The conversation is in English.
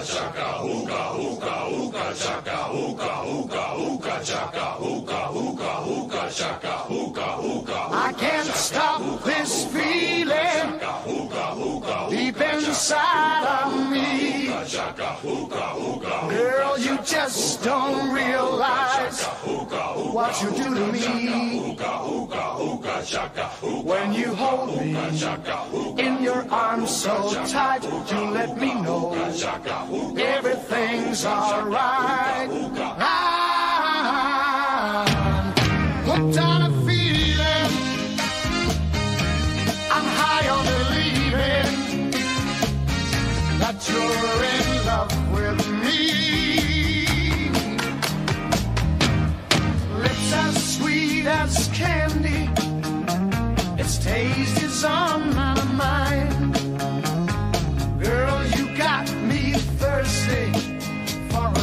I can't stop this feeling deep inside of me. Girl, you just don't realize what you do to me. When you hold me in your arms so tight, you let me know everything's alright.